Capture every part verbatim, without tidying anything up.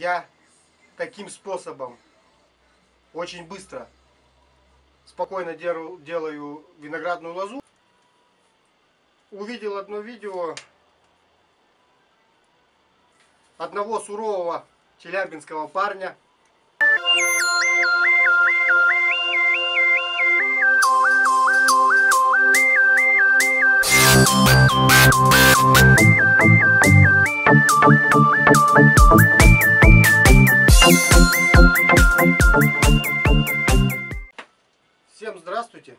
я таким способом очень быстро, спокойно делаю виноградную лозу. Увидел одно видео одного сурового челябинского парня. Всем здравствуйте!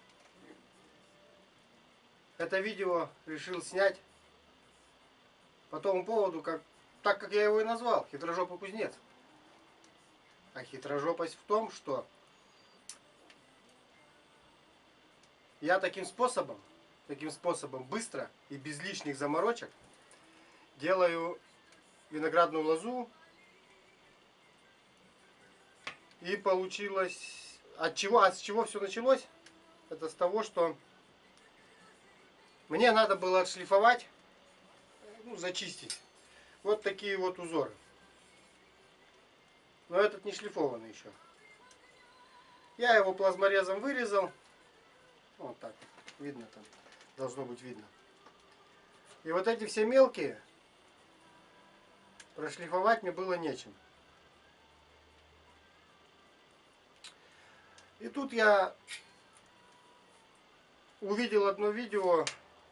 Это видео решил снять по тому поводу, как, так как я его и назвал, хитрожопый кузнец. А хитрожопость в том, что я таким способом, таким способом быстро и без лишних заморочек делаю виноградную лозу. И получилось... От чего, от чего все началось? Это с того, что мне надо было отшлифовать, ну, зачистить вот такие вот узоры. Но этот не шлифованный еще. Я его плазморезом вырезал. Вот так вот. Видно там. Должно быть видно. И вот эти все мелкие прошлифовать мне было нечем. И тут я увидел одно видео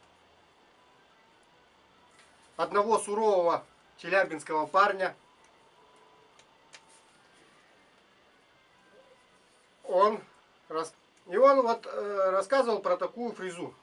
одного сурового челябинского парня. Он рас... И он вот э, рассказывал про такую фрезу.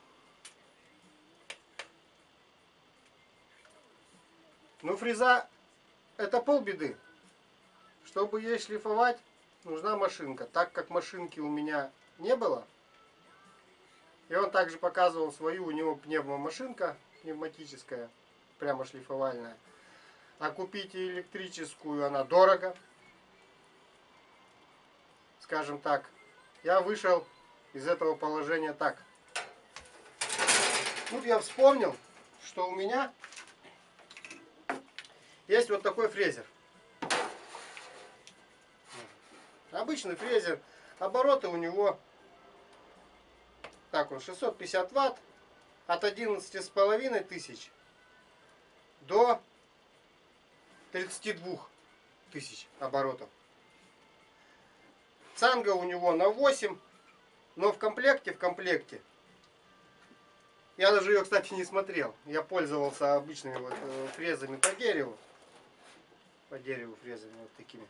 Ну, фреза это полбеды. Чтобы ей шлифовать, нужна машинка. Так как машинки у меня не было, и он также показывал свою, у него пневмомашинка пневматическая, прямо шлифовальная. А купить электрическую она дорого. Скажем так, я вышел из этого положения так. Тут я вспомнил, что у меня есть вот такой фрезер. Обычный фрезер. Обороты у него, так, он шестьсот пятьдесят ватт, от одиннадцати с половиной тысяч до тридцати двух тысяч оборотов. Цанга у него на восемь, но в комплекте, в комплекте, я даже ее, кстати, не смотрел. Я пользовался обычными вот фрезами по дереву. По дереву фрезами вот такими.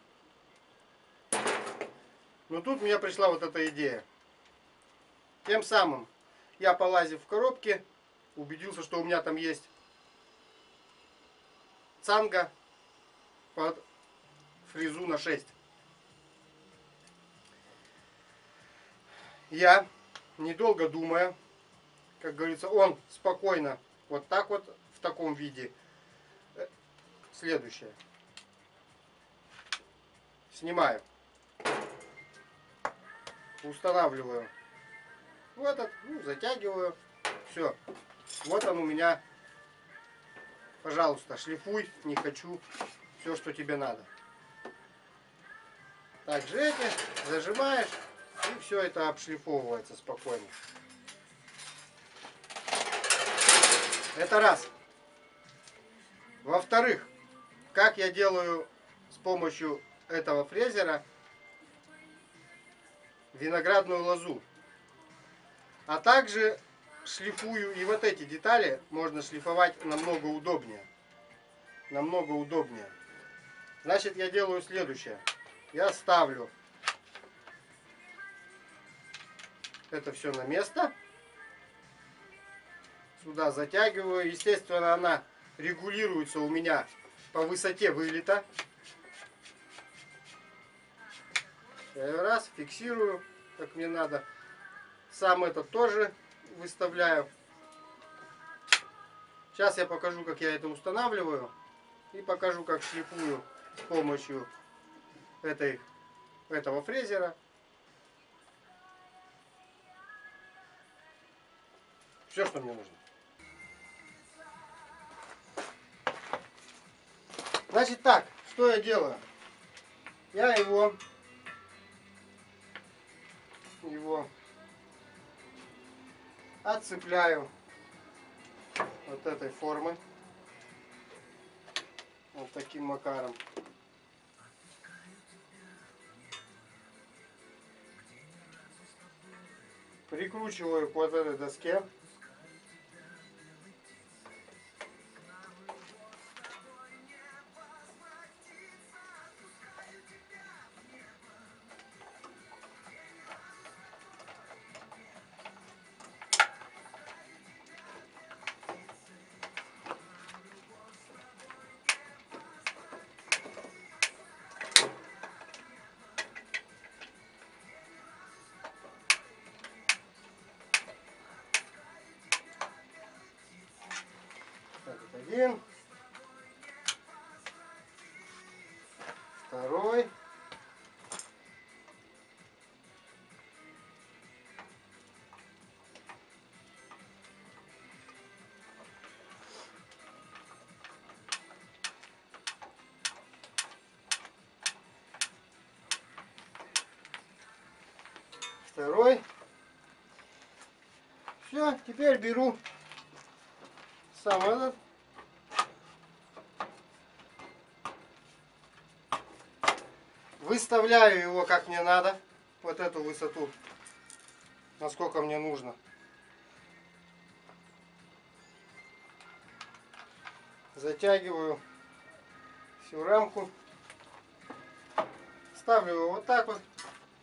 Но тут мне пришла вот эта идея. Тем самым я, полазив в коробке, убедился, что у меня там есть цанга под фрезу на шесть. Я, недолго думая, как говорится, он спокойно, вот так вот, в таком виде. Следующее. Снимаю. Устанавливаю в этот, ну, затягиваю. Все. Вот он у меня. Пожалуйста, шлифуй, не хочу. Все, что тебе надо. Также эти зажимаешь, и все это обшлифовывается спокойно. Это раз. Во-вторых, как я делаю с помощью этого фрезера виноградную лозу. А также шлифую, и вот эти детали можно шлифовать намного удобнее. Намного удобнее. Значит, я делаю следующее. Я ставлю это все на место. Сюда затягиваю. Естественно, она регулируется у меня по высоте вылета. Раз, фиксирую, как мне надо. Сам это тоже выставляю. Сейчас я покажу, как я это устанавливаю. И покажу, как шлифую с помощью этой, этого фрезера. Все, что мне нужно. Значит так, что я делаю? Я его, его отцепляю от этой формы. Вот таким макаром. Прикручиваю к вот этой доске. Один, второй, второй. Все, теперь беру сам этот. Выставляю его как мне надо, вот эту высоту, насколько мне нужно. Затягиваю всю рамку, ставлю его вот так вот,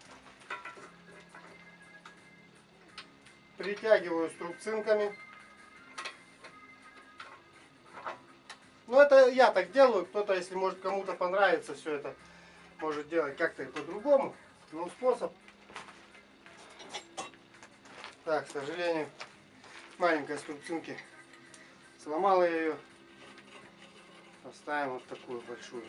притягиваю струбцинками. Ну это я так делаю, кто-то, если может кому-то понравится все это, может делать как-то и по-другому. Ну, способ. Так, к сожалению, маленькая струбцинки. Сломала я ее. Оставим вот такую большую.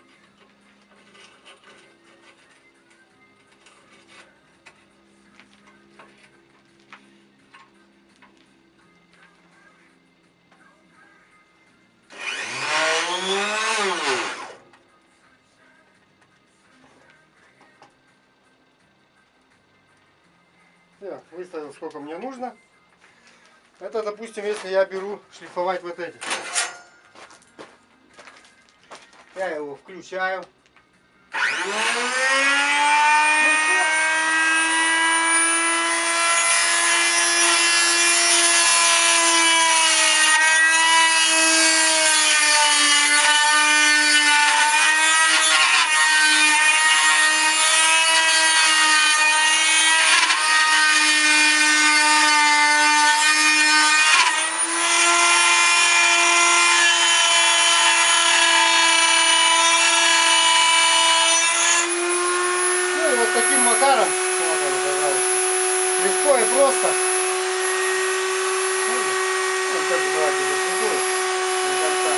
Все, выставил сколько мне нужно. Это, допустим, если я беру шлифовать вот эти. Я его включаю. Таким макаром, вот он, пожалуйста, легко и просто. Вот так, давайте закрутую до конца.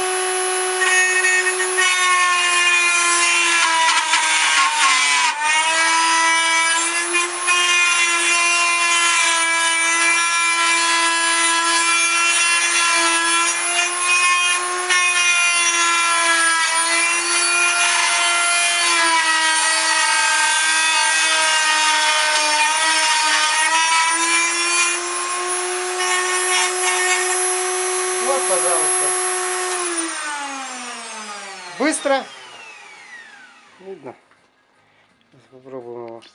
Вот, пожалуйста. Быстро. Видно? Сейчас попробуем его.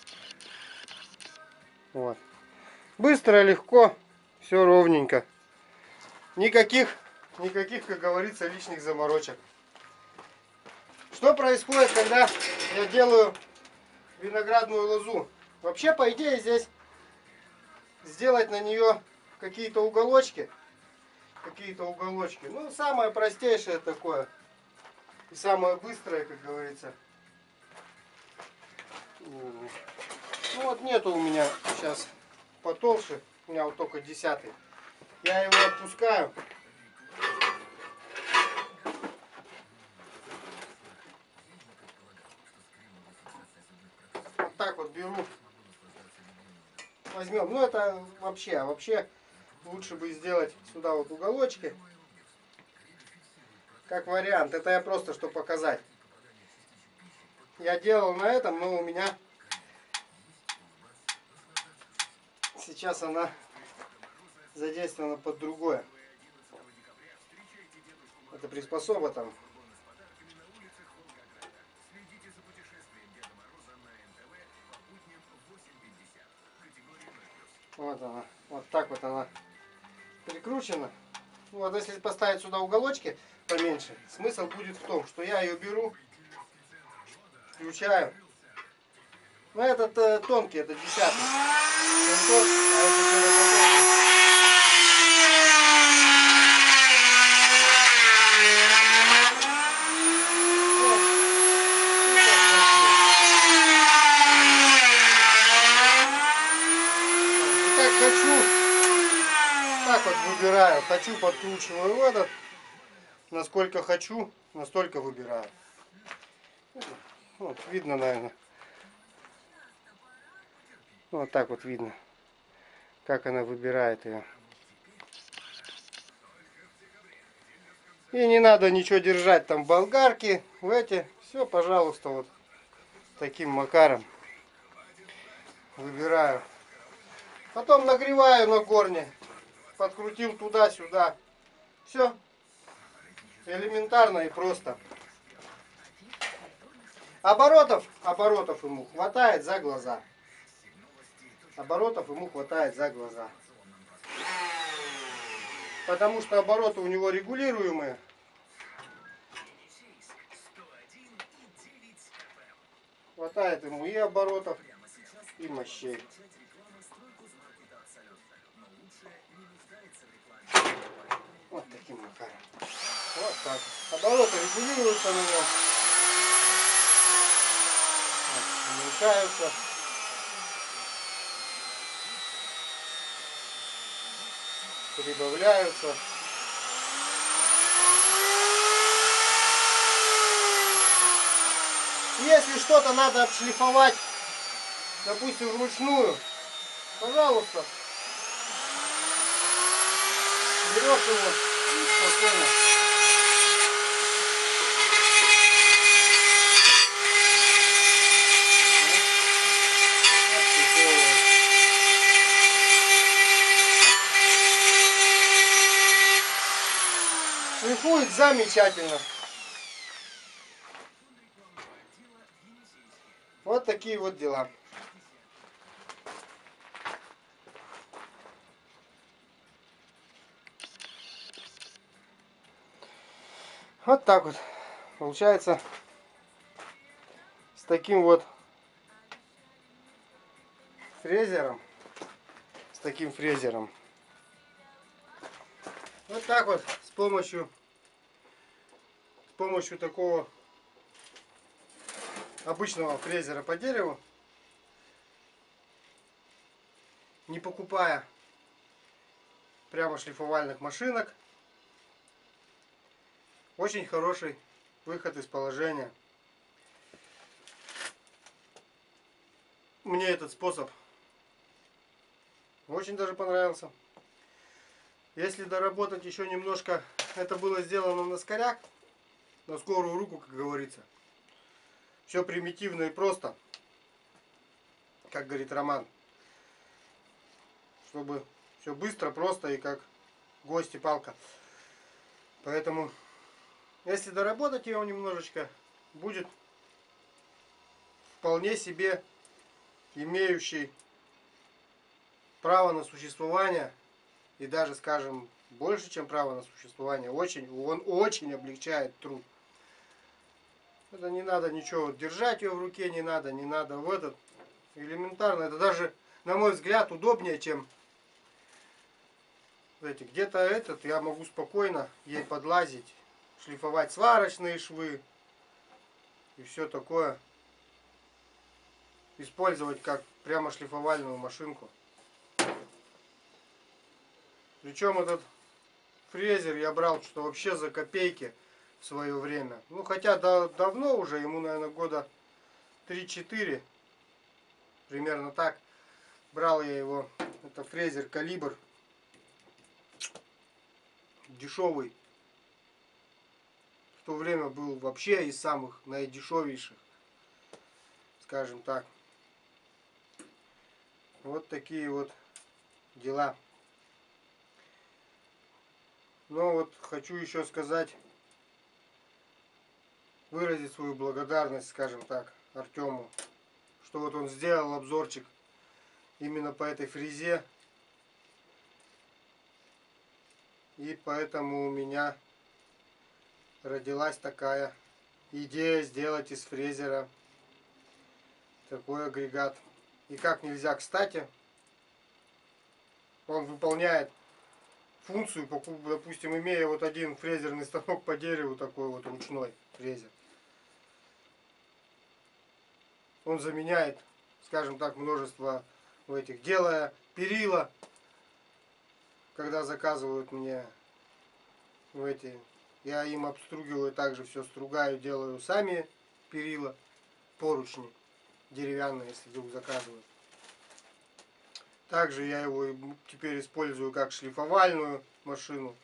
Вот. Быстро, легко, все ровненько. Никаких, никаких, как говорится, лишних заморочек. Что происходит, когда я делаю виноградную лозу? Вообще, по идее, здесь сделать на нее какие-то уголочки. Какие-то уголочки. Ну, самое простейшее такое. И самое быстрое, как говорится. Ну вот нету у меня сейчас потолще. У меня вот только десятый. Я его отпускаю. Вот так вот беру. Возьмем. Ну это вообще, а вообще лучше бы сделать сюда вот уголочки. Как вариант. Это я просто, чтобы показать. я делал на этом, но у меня сейчас она задействована под другое. Это приспособа там. Вот она. Вот так вот она прикручена. Ну, вот если поставить сюда уголочки поменьше, смысл будет в том, что я ее беру, включаю. Но этот э, тонкий, это десятый. Тонкий, а это широкотонкий. Так вот выбираю, хочу подкручиваю в этот, насколько хочу, настолько выбираю. Вот, видно, наверное. Вот так вот видно, как она выбирает ее. И не надо ничего держать там в болгарке, в эти. Все, пожалуйста, вот таким макаром выбираю. Потом нагреваю на горне. Подкрутил туда-сюда. Все. Элементарно и просто. Оборотов, оборотов ему хватает за глаза. Оборотов ему хватает за глаза. Потому что обороты у него регулируемые. Хватает ему и оборотов, и мощей. Вот таким макаром. Вот так. Обороты регулируются на нем. Вот, уменьшаются. Прибавляются. Если что-то надо отшлифовать, допустим, вручную, пожалуйста, берешь его и спокойно. Шлифует замечательно. Вот такие вот дела. Вот так вот получается с таким вот фрезером, с таким фрезером. Вот так вот с помощью с помощью такого обычного фрезера по дереву, не покупая прямо шлифовальных машинок, очень хороший выход из положения. Мне этот способ очень даже понравился. Если доработать еще немножко, это было сделано на скоряк, на скорую руку, как говорится. Все примитивно и просто, как говорит Роман. Чтобы все быстро, просто и как гость и палка. Поэтому, если доработать его немножечко, будет вполне себе имеющий право на существование. И даже, скажем, больше, чем право на существование. Очень, он очень облегчает труд. Это не надо ничего держать ее в руке, не надо, не надо в этот. Элементарно. Это даже, на мой взгляд, удобнее, чем эти. Где-то этот я могу спокойно ей подлазить, шлифовать сварочные швы и все такое. Использовать как прямо шлифовальную машинку. Причем этот фрезер я брал что вообще за копейки в свое время. Ну хотя да, давно уже, ему наверное года три-четыре. Примерно так. Брал я его. Это фрезер калибр. Дешевый. В то время был вообще из самых наидешевейших. скажем так. Вот такие вот дела. Но вот хочу еще сказать, выразить свою благодарность, скажем так, Артему, что вот он сделал обзорчик именно по этой фрезе. И поэтому у меня родилась такая идея сделать из фрезера такой агрегат. И как нельзя кстати, он выполняет функцию, допустим, имея вот один фрезерный станок по дереву, такой вот ручной фрезер. Он заменяет, скажем так, множество в этих, делая перила, когда заказывают мне в эти, я им обстругиваю, также все стругаю, делаю сами перила, поручни деревянные, если вдруг заказывают. Также я его теперь использую как шлифовальную машину.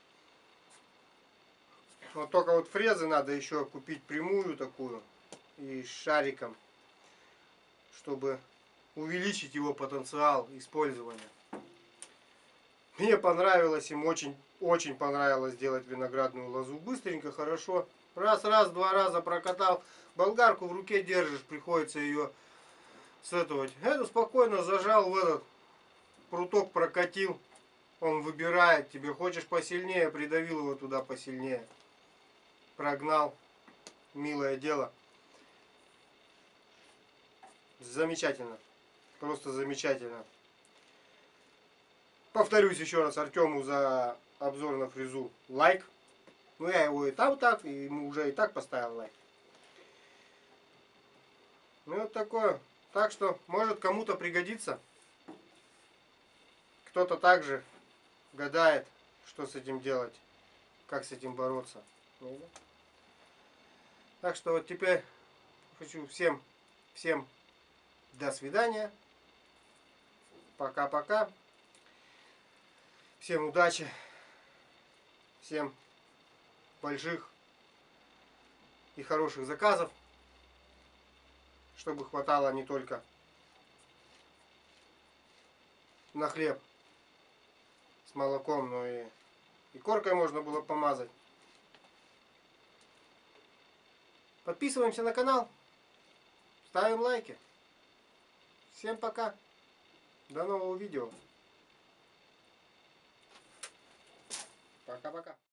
Но только вот фрезы надо еще купить прямую такую и с шариком, чтобы увеличить его потенциал использования. Мне понравилось им, очень, очень понравилось делать виноградную лозу. Быстренько, хорошо. Раз, раз, два раза прокатал. Болгарку в руке держишь, приходится ее сетовать. Это спокойно зажал в этот пруток, прокатил. Он выбирает тебе. Хочешь посильнее, придавил его туда посильнее. Прогнал. Милое дело. Замечательно. Просто замечательно. Повторюсь еще раз Артему за обзор на фрезу лайк. Ну я его и там так, и ему уже и так поставил лайк. Ну вот такое. Так что может кому-то пригодится. Кто-то также гадает, что с этим делать, как с этим бороться. Так что вот теперь хочу всем, всем до свидания. Пока-пока. Всем удачи. Всем больших и хороших заказов, чтобы хватало не только на хлеб с молоком, но и, и коркой можно было помазать. Подписываемся на канал, ставим лайки. Всем пока. До нового видео. Пока-пока.